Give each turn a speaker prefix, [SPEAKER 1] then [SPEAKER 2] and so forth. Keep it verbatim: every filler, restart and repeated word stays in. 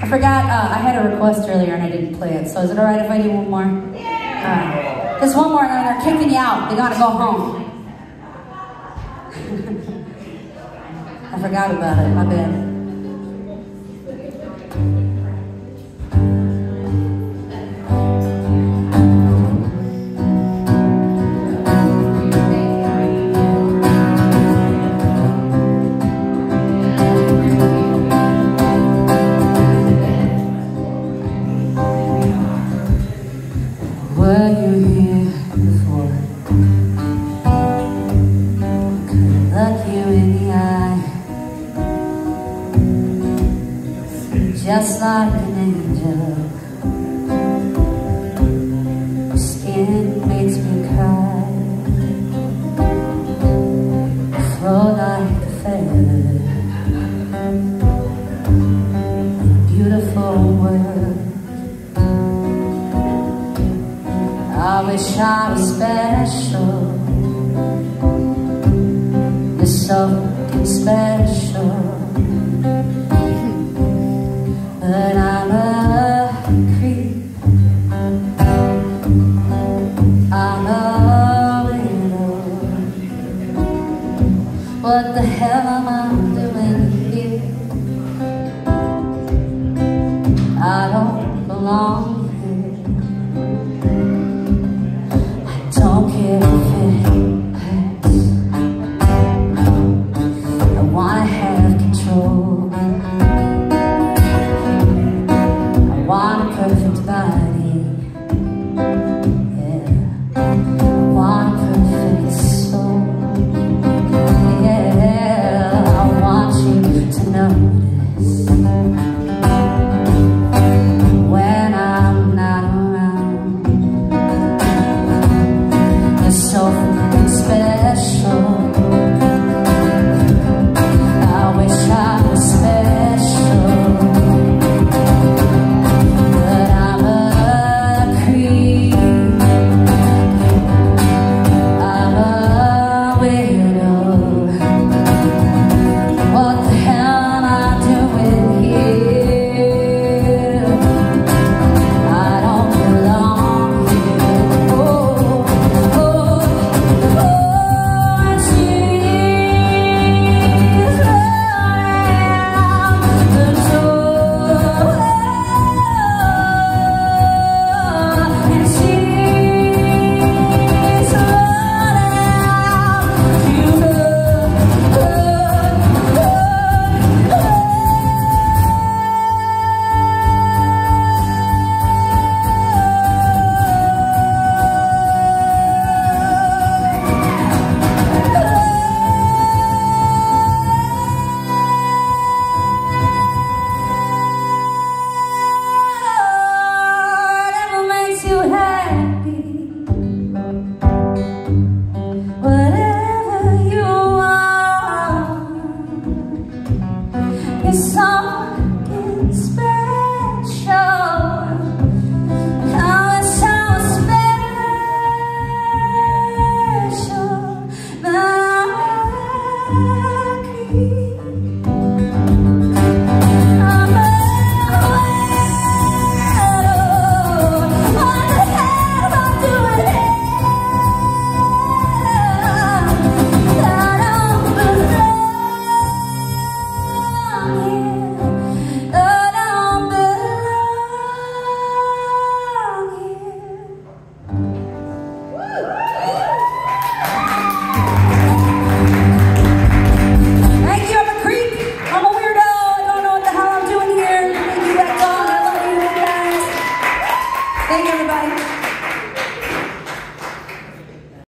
[SPEAKER 1] forgot, uh, I had a request earlier and I didn't play it, so is it alright if I do one more? Yeah. Alright. Just one more and then they're kicking you out. They gotta go home. I forgot about it, my bad. Were you here before? Could look you in the eye, just like an angel. Your skin makes me cry. You flow like a feather in a beautiful world. I wish I was special. You're so fucking special. But I'm a creep. I'm a widow. What the hell am I doing here? I don't belong. Don't care if it hurts. I wanna have control. I want a perfect body. Yeah. I want a perfect soul. Yeah. I want you to notice when I'm not around. So fucking special. I wish I was special, but I'm a creep. I'm a widow. What the hell am I doing here? I don't belong here. Oh. It's something special. Oh, it's so special. But I'm lucky. I'm a widow. What the hell am I doing here? I don't belong.